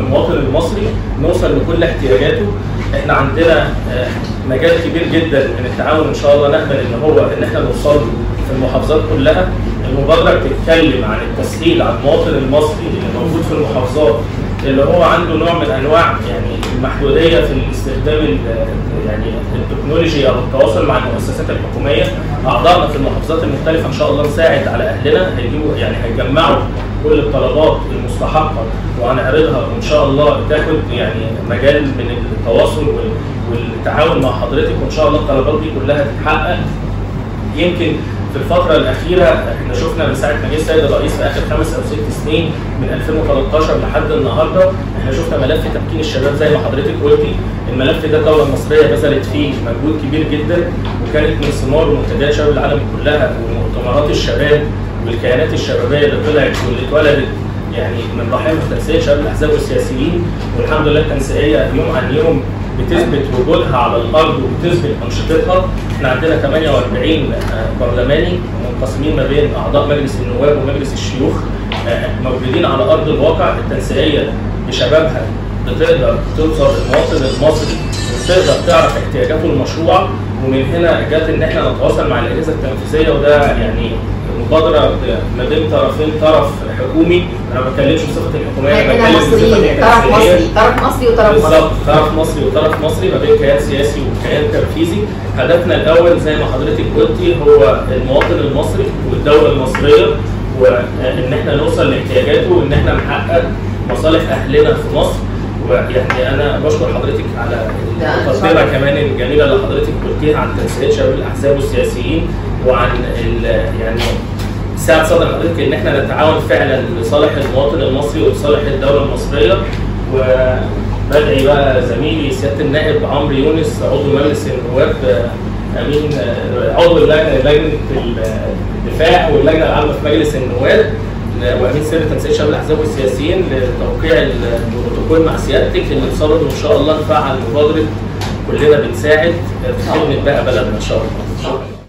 المواطن المصري نوصل لكل احتياجاته. احنا عندنا مجال كبير جدا من التعاون ان شاء الله نامل ان احنا نوصل له في المحافظات كلها. المبادره بتتكلم عن التسهيل على المواطن المصري اللي موجود في المحافظات اللي هو عنده نوع من انواع يعني المحدوديه في الاستخدام يعني التكنولوجي او التواصل مع المؤسسات الحكوميه. اعضائنا في المحافظات المختلفه ان شاء الله نساعد على اهلنا، هيجيبوا يعني هيجمعوا كل الطلبات المستحقه وهنعرضها وان شاء الله تاخد يعني مجال من التواصل والتعاون مع حضرتك، وان شاء الله الطلبات دي كلها تتحقق. يمكن في الفترة الأخيرة احنا شفنا من ساعة ما جه السيد الرئيس في آخر 5 أو 6 سنين من 2013 لحد النهارده احنا شفنا ملف تمكين الشباب زي ما حضرتك قلتي. الملف ده الدولة المصرية بذلت فيه مجهود كبير جدا، وكانت من ثمار ومنتجات شباب العالم كلها ومؤتمرات الشباب والكيانات الشبابية اللي طلعت واللي اتولدت يعني من رحم تنسيق شباب الأحزاب والسياسيين. والحمد لله التنسيقية يوم عن يوم بتثبت وجودها على الارض وبتثبت انشطتها. احنا عندنا 48 برلماني منقسمين ما بين اعضاء مجلس النواب ومجلس الشيوخ موجودين على ارض الواقع. التنسيقيه بشبابها بتقدر توصل للمواطن المصري وتقدر تعرف احتياجاته المشروعه، ومن هنا جت ان احنا نتواصل مع الاجهزه التنفيذيه. وده يعني مبادره ما بين طرفين، طرف حكومي، انا ما بتكلمش بصفه الحكوميه، انا بتكلم بصفه طرف مصري وطرف مصري. بالظبط، طرف مصري وطرف مصري ما بين كيان سياسي وكيان تنفيذي. هدفنا الاول زي ما حضرتك قلتي هو المواطن المصري والدوله المصريه، وان احنا نوصل لاحتياجاته وان احنا نحقق مصالح اهلنا في مصر. ويعني انا بشكر حضرتك على التقديره كمان الجميله اللي حضرتك قلتيها عن تنسيق شباب الاحزاب والسياسيين، وعن يعني ساعد صدر حضرتك ان احنا نتعاون فعلا لصالح المواطن المصري ولصالح الدوله المصريه. وبدعي بقى زميلي سياده النائب عمرو يونس عضو مجلس النواب امين عضو لجنه الدفاع واللجنه العامه في مجلس النواب وامين سر تنسيق شباب الاحزاب والسياسيين لتوقيع البروتوكول مع سيادتك اللي بصدده ان شاء الله نفعل مبادره كلنا بنساعد في خدمه بقى بلدنا ان شاء الله.